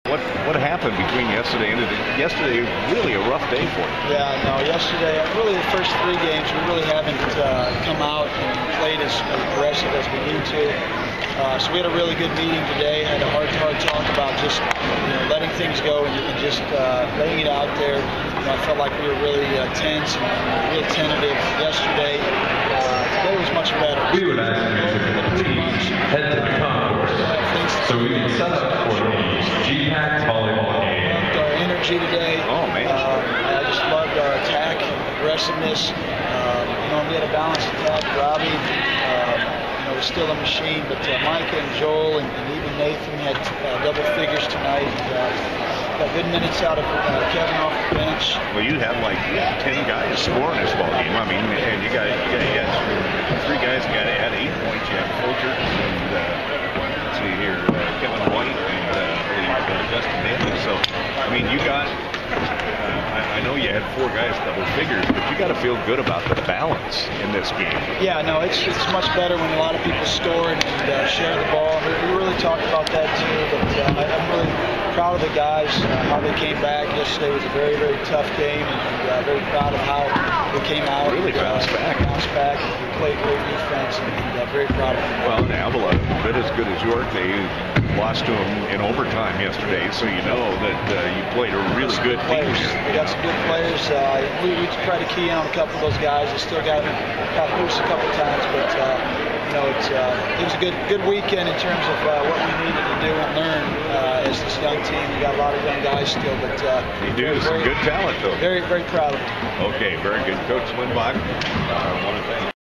What happened between yesterday and today? Yesterday, really a rough day for you. Yeah, no, yesterday, really the first 3 games, we really haven't come out and played as aggressive as we need to. So we had a really good meeting today. Had a hard talk about just letting things go and just laying it out there. I felt like we were really tense and real tentative yesterday. Today was much better. We would ask you to please head to the concourse so we can set up for the G-Pack volleyball game. Loved our energy today. Oh, man. I just loved our attack, aggressiveness. We had a balanced attack. Robbie was still a machine, but Micah and Joel and even Nathan had double figures tonight. Got good minutes out of Kevin off the bench. Well, you had like 10 guys scoring this ball game. I mean, and you got 3 guys that had 8 points. You had Folger and let's see here, Kevin White and Justin Daly. So, I mean, you got. I know you had 4 guys double figures, but you got to feel good about the balance in this game. Yeah, no, it's much better when a lot of people score and share the ball. We really talked about that too, but I'm really proud of the guys, how they came back. Yesterday was a very, very tough game, and very proud of how they came out. Really bounced back. Bounced back. We played great defense, and very proud of them. Well, Avila, a bit as good as York, they lost to them in overtime yesterday, so you know that you played a really good team. We got some good players. We try to key on a couple of those guys. They still got loose a couple of times, but it was a good weekend in terms of what we needed to do and learn as this young team. We got a lot of young guys still, but you do some good talent though. Very, very proud of them. Okay, very good, Coach Limback. I want to thank